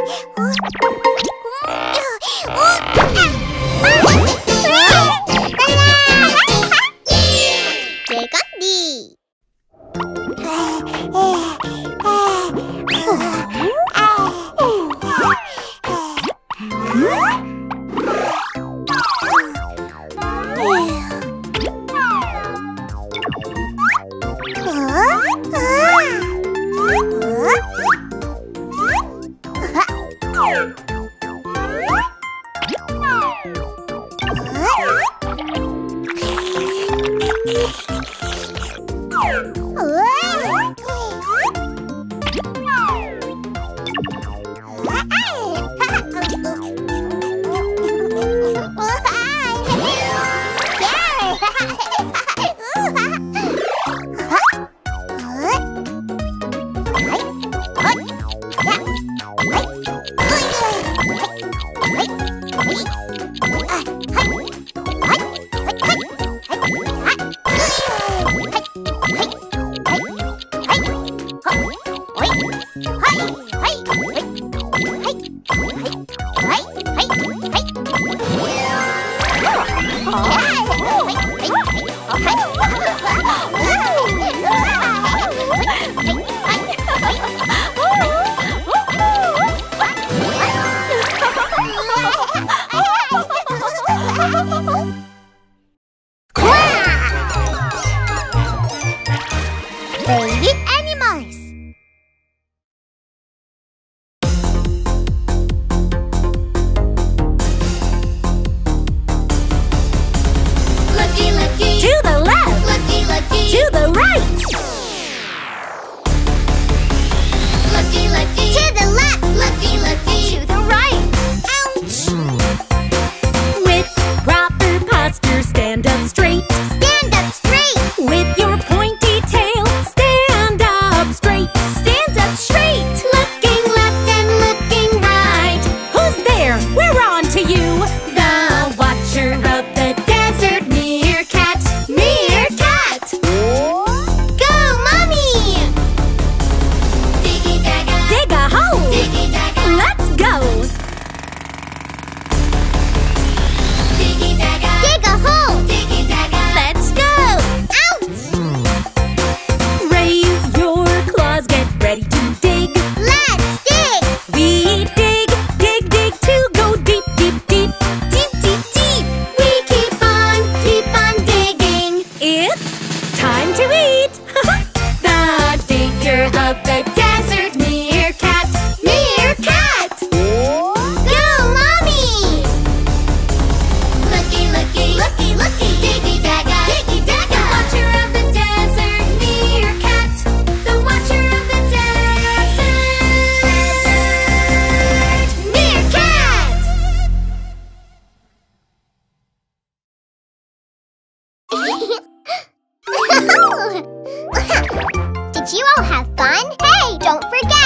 Baby animals. Looky, looky. To the left. Looky, looky. To the right. Looky, looky. To the left. Looky, looky. To the right. Ouch! With proper posture, stand up straight. Stand up straight. With your pointy tail, stand up straight. Stand up straight. Looking left and looking right. Who's there? We're on to you. The watcher of the desert, meerkat. Meerkat. Go, mommy! Diggy dagga. Dig a hole. Diggy dagga. Let's go. Diggy dagga. Dig a hole. Diggy dagga. Let's go. Ouch! Raise your claws, get ready to dig. Let's dig. We dig, dig, dig to go deep, deep, deep. Deep, deep, deep. We keep on digging. It's time to eat. The digger of the desert, meerkat. Meerkat. Go, mommy! Looky, looky. Looky, looky. Diggy dagga. Diggy dagga. The watcher of the desert, meerkat. The watcher of the desert, meerkat. Did you all have fun? Hey, don't forget!